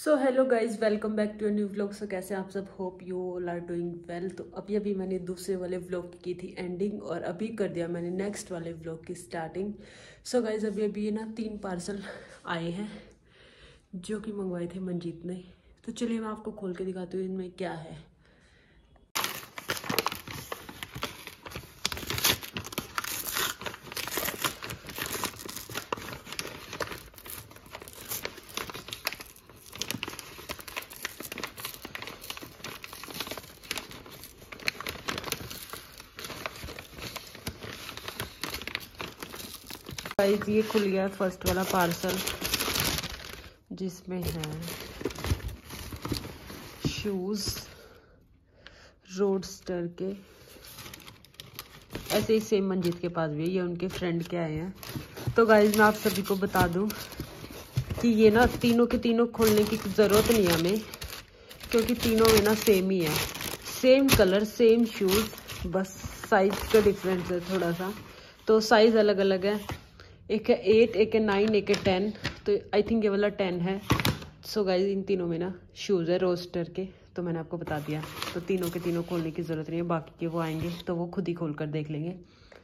So hello guys, welcome back to a new vlog. So कैसे आप सब? Hope you all are doing well. तो अभी अभी मैंने दूसरे वाले व्लॉग की थी एंडिंग और अभी कर दिया मैंने नेक्स्ट वाले व्लॉग की स्टार्टिंग। सो गाइज अभी अभी ना 3 पार्सल आए हैं जो कि मंगवाए थे मंजीत ने। तो चलिए मैं आपको खोल के दिखाती हूँ इनमें क्या है। गाइस ये खुल गया फर्स्ट वाला पार्सल जिसमें है शूज़ रोडस्टर के। ऐसे ही सेम मंजीत के पास भी है, ये उनके फ्रेंड के आए हैं। तो गाइस मैं आप सभी को बता दूं कि ये ना तीनों के तीनों खोलने की ज़रूरत नहीं है हमें, क्योंकि तीनों में ना सेम ही है, सेम कलर सेम शूज़, बस साइज का डिफरेंस है थोड़ा सा। तो साइज़ अलग अलग है, एक है 8, एक है 9, एक है 10। तो आई थिंक ये वाला 10 है। सो गाइज इन तीनों में ना शूज़ है रोस्टर के, तो मैंने आपको बता दिया। तो तीनों के तीनों खोलने की ज़रूरत नहीं है, बाकी के वो आएंगे तो वो खुद ही खोल कर देख लेंगे।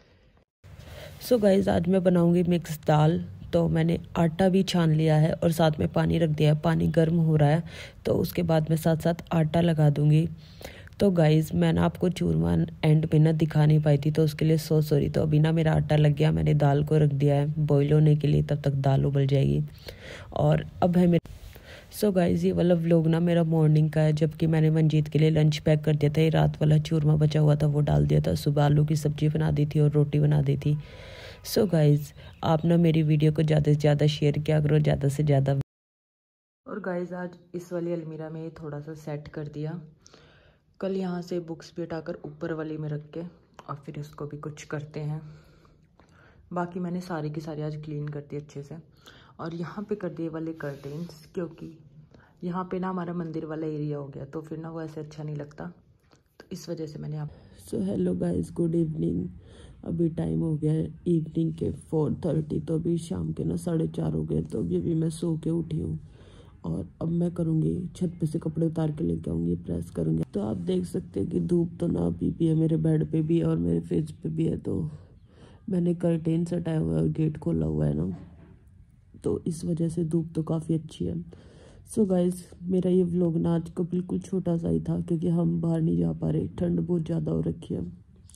सो गाइज आज मैं बनाऊंगी मिक्स दाल। तो मैंने आटा भी छान लिया है और साथ में पानी रख दिया है, पानी गर्म हो रहा है तो उसके बाद मैं साथ साथ आटा लगा दूंगी। तो गाइज़ मैं ना आपको चूरमा एंड पे ना दिखा नहीं पाई थी, तो उसके लिए सॉरी। तो अभी ना मेरा आटा लग गया, मैंने दाल को रख दिया है बॉईल होने के लिए, तब तक दाल उबल जाएगी। और अब है मेरा सो गाइज़ ये वाला व्लॉग ना मेरा मॉर्निंग का है, जबकि मैंने मंजीत के लिए लंच पैक कर दिया था। ये रात वाला चूरमा बचा हुआ था वो डाल दिया था, सुबह आलू की सब्ज़ी बना दी थी और रोटी बना दी थी। सो गाइज़ आप ना मेरी वीडियो को ज़्यादा से ज़्यादा शेयर किया करो, ज़्यादा से ज़्यादा। और गाइज़ आज इस वाली अलमीरा में थोड़ा सा सेट कर दिया, कल यहाँ से बुक्स भी उठाकर ऊपर वाली में रख के और फिर इसको भी कुछ करते हैं। बाकी मैंने सारी की सारी आज क्लीन कर दी अच्छे से। और यहाँ पे कर दिए वाले कर्टेन्स, क्योंकि यहाँ पे ना हमारा मंदिर वाला एरिया हो गया तो फिर ना वो ऐसे अच्छा नहीं लगता, तो इस वजह से मैंने आप so hello guys, good evening. अभी टाइम हो गया है इवनिंग के 4:30। तो अभी शाम के ना 4:30 हो गए। तो अभी मैं सो के उठी हूँ और अब मैं करूँगी छत पे से कपड़े उतार के लेके आऊँगी, प्रेस करूँगी। तो आप देख सकते हैं कि धूप तो ना अभी भी है, मेरे बेड पे भी है और मेरे फेस पे भी है। तो मैंने कर्टेन हटाया हुआ है और गेट खोला हुआ है ना, तो इस वजह से धूप तो काफ़ी अच्छी है। सो गाइज मेरा ये व्लॉग ना आज को बिल्कुल छोटा सा ही था, क्योंकि हम बाहर नहीं जा पा रहे, ठंड बहुत ज़्यादा हो रखी है।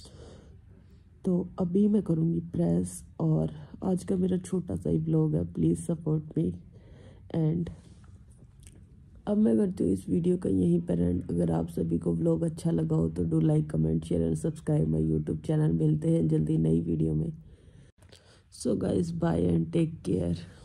तो अभी मैं करूँगी प्रेस और आज का मेरा छोटा सा ही व्लॉग है, प्लीज़ सपोर्ट मी। एंड अब मैं करती हूँ इस वीडियो का यहीं पर एंड। अगर आप सभी को व्लॉग अच्छा लगा हो तो do like, comment, share and subscribe my YouTube channel. मिलते हैं जल्दी नई वीडियो में। So guys bye and take care.